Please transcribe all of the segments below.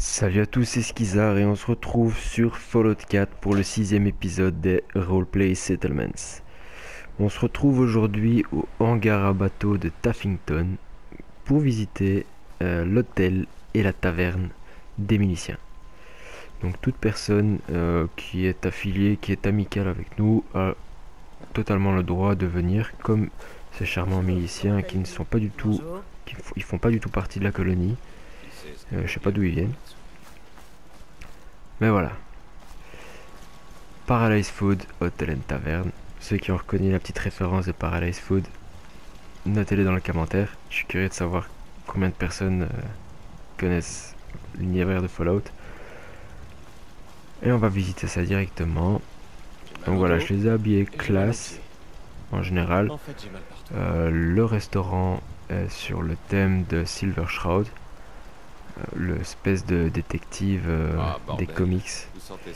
Salut à tous, c'est Skizar et on se retrouve sur Fallout 4 pour le 6ème épisode des Roleplay Settlements. On se retrouve aujourd'hui au hangar à bateau de Taffington pour visiter l'hôtel et la taverne des miliciens. Donc toute personne qui est affiliée, qui est amicale avec nous a totalement le droit de venir, comme ces charmants miliciens qui ne sont pas du tout, ils font pas du tout partie de la colonie. Je sais pas d'où ils viennent. Mais voilà. Paradise Food, Hotel and Taverne. Ceux qui ont reconnu la petite référence de Paradise Food, notez-les dans les commentaires. Je suis curieux de savoir combien de personnes connaissent l'univers de Fallout. Et on va visiter ça directement. Donc voilà, je les ai habillés classe en général. Le restaurant est sur le thème de Silver Shroud, l'espèce de détective des comics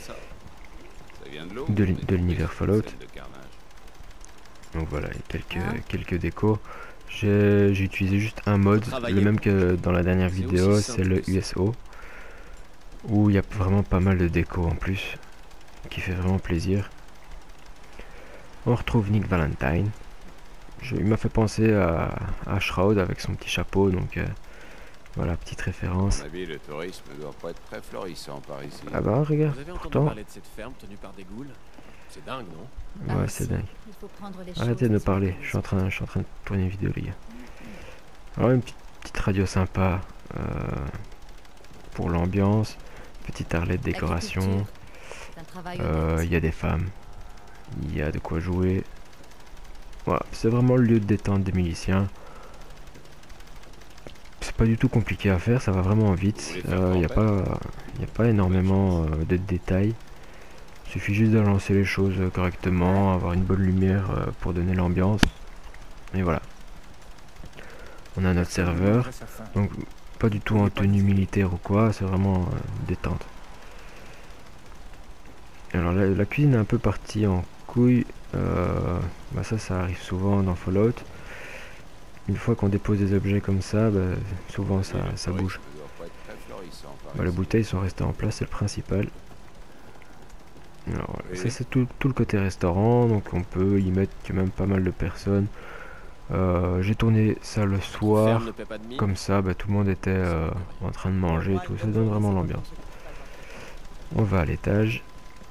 de l'univers Fallout. Donc voilà, quelques décos. J'ai utilisé juste un mode, le même que dans la dernière vidéo, c'est le USO, où il y a vraiment pas mal de déco en plus, qui fait vraiment plaisir. On retrouve Nick Valentine. Il m'a fait penser à Shroud avec son petit chapeau, donc voilà, petite référence. Le tourisme doit pas être très florissant par ici. Ah bah regarde, Vous avez entendu pourtant. parler de cette ferme tenue par des ghouls? C'est dingue, non? Ouais, c'est dingue. Arrêtez de me parler, je suis en train de tourner une vidéo, les gars. Alors une petite radio sympa pour l'ambiance, petite arlette décoration. Il y a des femmes, il y a de quoi jouer. Voilà, c'est vraiment le lieu de détente des miliciens. C'est pas du tout compliqué à faire, ça va vraiment vite. Il n'y a pas énormément de détails. Il suffit juste de lancer les choses correctement, avoir une bonne lumière pour donner l'ambiance. Et voilà. On a notre serveur. Donc pas du tout en tenue militaire ou quoi, c'est vraiment détente. Alors la cuisine est un peu partie en couille. Bah ça arrive souvent dans Fallout. Une fois qu'on dépose des objets comme ça, bah, souvent ça bouge. Bah, les bouteilles sont restées en place, c'est le principal. Alors, ça c'est tout le côté restaurant, donc on peut y mettre quand même pas mal de personnes. J'ai tourné ça le soir, comme ça bah, tout le monde était en train de manger et tout, ça donne vraiment l'ambiance. On va à l'étage.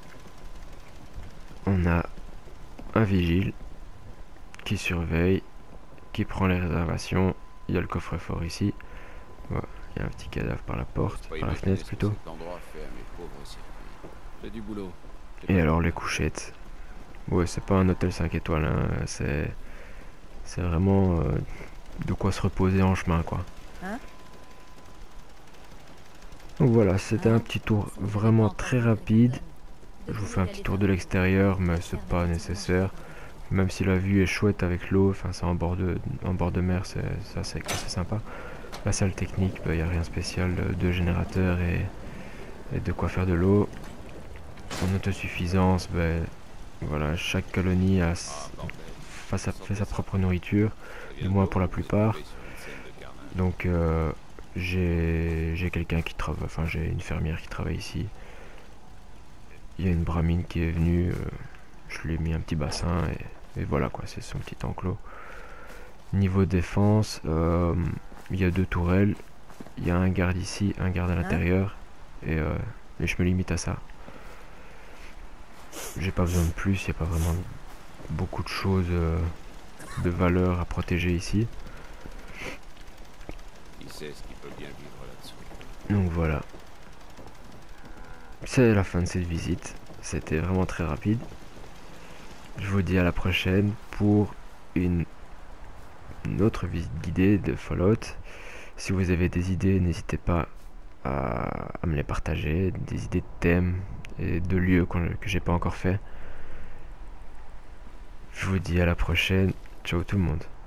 On a un vigile qui surveille, qui prend les réservations. Il y a le coffre-fort ici. Voilà, il y a un petit cadavre par la porte, par la fenêtre plutôt. Et alors les couchettes. Ouais, c'est pas un hôtel 5 étoiles, hein. C'est vraiment de quoi se reposer en chemin, quoi. Donc voilà, c'était un petit tour vraiment très rapide. Je vous fais un petit tour de l'extérieur, mais c'est pas nécessaire. Même si la vue est chouette avec l'eau, enfin c'est en bord de mer, c'est assez sympa. La salle technique, il n'y a rien de spécial, deux générateurs et de quoi faire de l'eau. En autosuffisance, voilà, chaque colonie fait sa propre nourriture, du moins pour la plupart. Donc j'ai quelqu'un qui travaille, enfin j'ai une fermière qui travaille ici. Il y a une bramine qui est venue, je lui ai mis un petit bassin et voilà quoi, c'est son petit enclos. Niveau défense, il y a deux tourelles, il y a un garde ici, un garde à l'intérieur et je me limite à ça. J'ai pas besoin de plus, il n'y a pas vraiment beaucoup de choses de valeur à protéger ici. Donc voilà. C'est la fin de cette visite. C'était vraiment très rapide. Je vous dis à la prochaine pour une autre visite guidée de Fallout. Si vous avez des idées, n'hésitez pas à me les partager, des idées de thèmes et de lieux que j'ai pas encore fait. Je vous dis à la prochaine. Ciao tout le monde.